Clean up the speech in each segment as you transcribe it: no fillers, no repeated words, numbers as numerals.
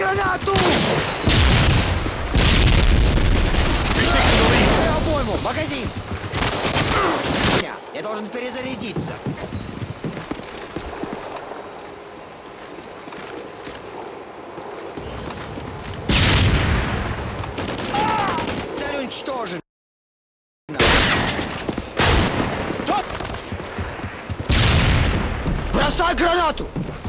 гранату! Обойму! Магазин! Я должен перезарядиться. Цель уничтожена. Бросай гранату!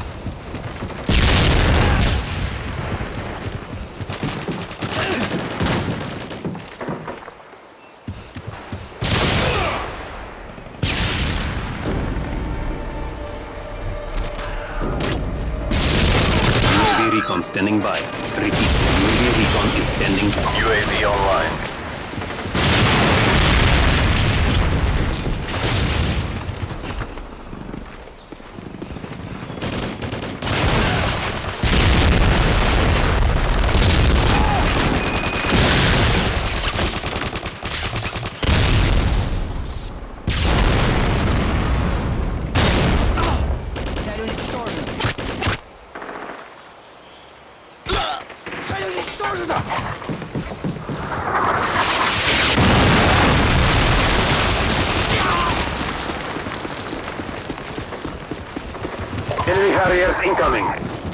Recon standing by. Repeat, UAV recon is standing by. UAV online. Цель уничтожена. Цель уничтожена! Enemy Harriers incoming.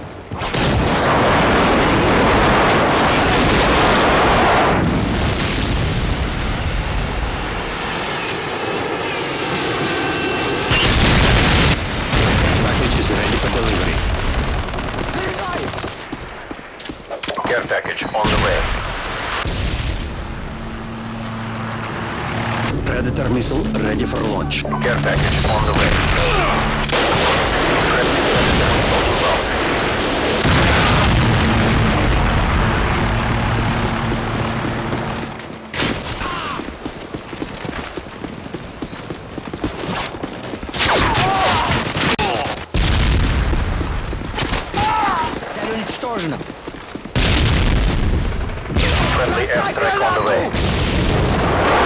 Package is ready for delivery. Заряжаюсь! Care package on the way. Predator missile ready for launch. Care package on the way. Friendly Predator missile inbound. Цель уничтожена! Friendly airstrike on the way.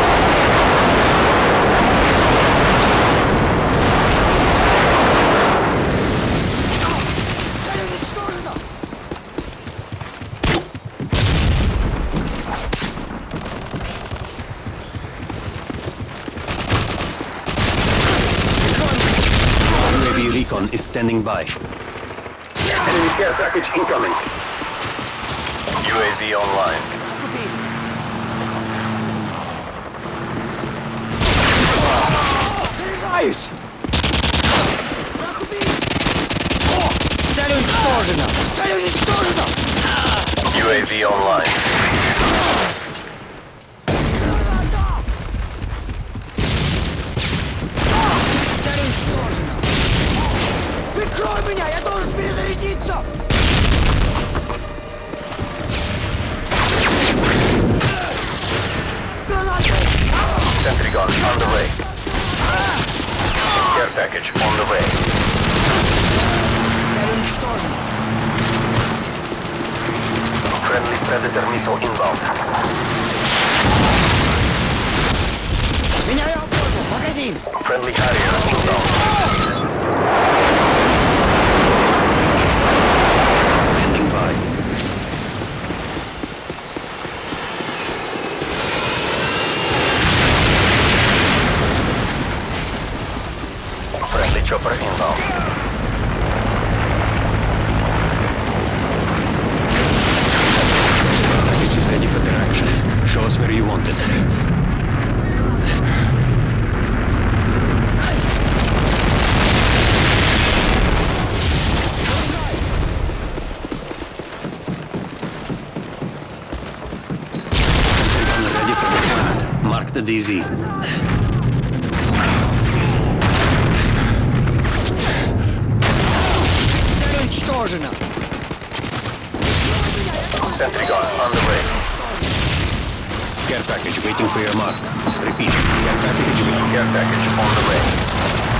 Цель уничтожена! UAV recon is standing by. Enemy care package incoming. UAV online. Заряжаюсь! Цель уничтожена! Цель уничтожена! UAV online. Цель уничтожена! Прикрой меня! Я должен перезарядиться! Граната! Sentry gun on the way. Care package on the way. Цель уничтожена! Friendly Predator missile inbound. Меняю обойму! Магазин! Friendly Harrier inbound. Standing by. Friendly chopper inbound. Package is ready for direction. Show us where you want it. Ready for deployment. Mark the DZ. Цель уничтожена! Sentry gun on the way. Care package waiting for your mark. Repeat. Care package waiting. Care package on the way.